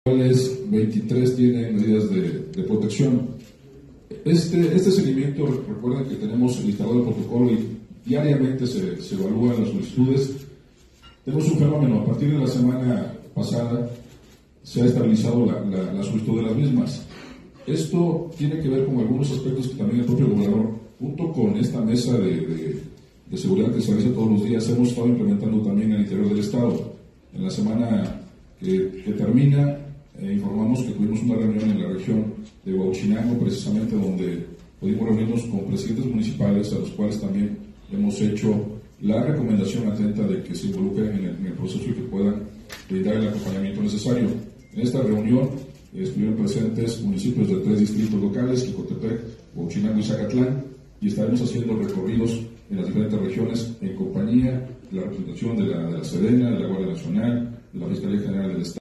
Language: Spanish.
cuales 23 tienen medidas de protección. Este seguimiento, recuerden que tenemos instalado el protocolo y diariamente se evalúan las solicitudes. Tenemos un fenómeno, a partir de la semana pasada se ha estabilizado la solicitud de las mismas. Esto tiene que ver con algunos aspectos que también el propio gobernador, junto con esta mesa de seguridad que se realiza todos los días, hemos estado implementando también en el interior del Estado. En la semana que termina, informamos que tuvimos una reunión en la región de Huauchinango, precisamente donde pudimos reunirnos con presidentes municipales, a los cuales también hemos hecho la recomendación atenta de que se involucren en el proceso y que puedan brindar el acompañamiento necesario. En esta reunión estuvieron presentes municipios de 3 distritos locales, Jicotepec, Huauchinango y Zacatlán, y estaremos haciendo recorridos en las diferentes regiones en compañía de la representación de la Sedena, de la Guardia Nacional, de la Fiscalía General del Estado.